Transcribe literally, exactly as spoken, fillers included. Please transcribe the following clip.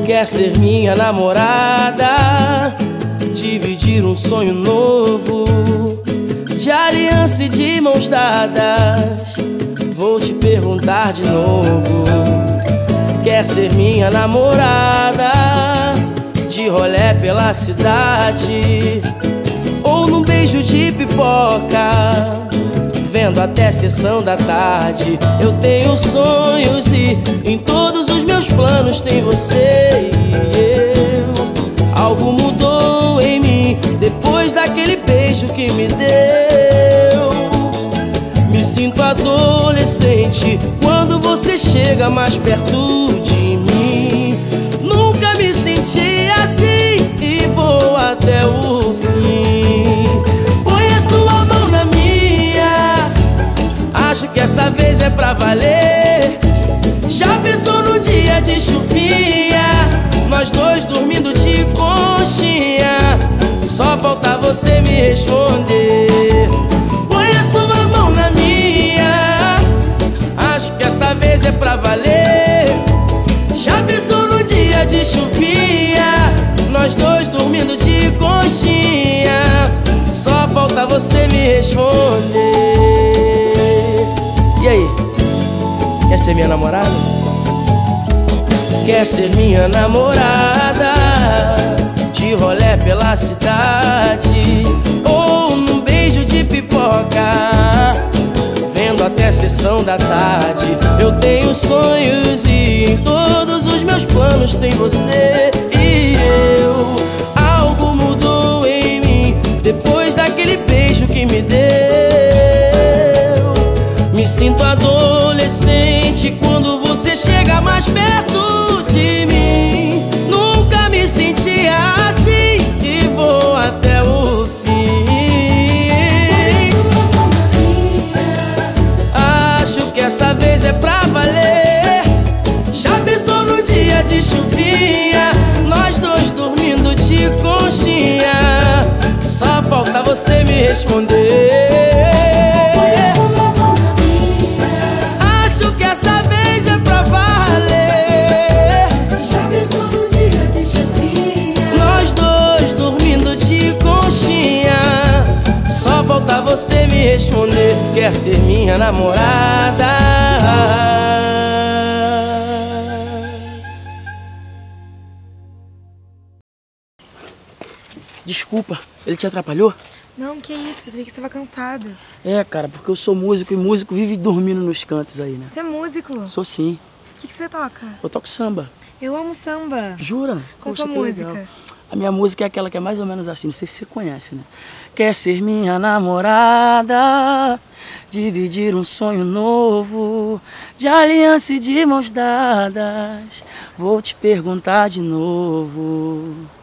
Quer ser minha namorada, dividir um sonho novo, de aliança e de mãos dadas. Vou te perguntar de novo. Quer ser minha namorada, de rolé pela cidade, ou num beijo de pipoca, vendo até sessão da tarde. Eu tenho sonhos e em todos os meus planos tem você e eu. Algo mudou em mim depois daquele beijo que me deu. Me sinto adolescente quando você chega mais perto de mim. Nunca me senti assim e vou até o fim. Põe a sua mão na minha, acho que essa vez é pra valer. Já pensou no dia de chuvinha, nós dois dormindo de conchinha? Só falta você me responder. Põe a sua mão na minha, acho que essa vez é pra valer. Já pensou no dia de chuvinha, nós dois dormindo de conchinha? Só falta você me responder. E aí, quer ser minha namorada? Quer ser minha namorada, de rolé pela cidade, ou num beijo de pipoca, vendo até sessão da tarde. Eu tenho sonhos e em todos os meus planos tem você e eu. Algo mudou em mim depois daquele beijo que me deu. Me sinto adolescente quando você chega mais perto de mim. Nunca me senti assim e vou até o fim. Acho que essa vez é pra valer. Já pensou no dia de chuvinha, nós dois dormindo de conchinha? Só falta você me responder. Acho que essa vez é pra valer. Já pensou no dia de chuvinha, nós dois dormindo de conchinha? Só falta você me responder. Quer ser minha namorada? Desculpa, ele te atrapalhou? Não, que isso, percebi que você estava cansado. É, cara, porque eu sou músico e músico vive dormindo nos cantos aí, né? Você é músico? Sou sim. O que, que você toca? Eu toco samba. Eu amo samba. Jura? Qual Poxa, sua que música? legal. A minha música é aquela que é mais ou menos assim, não sei se você conhece, né? Quer ser minha namorada, dividir um sonho novo, de aliança e de mãos dadas. Vou te perguntar de novo.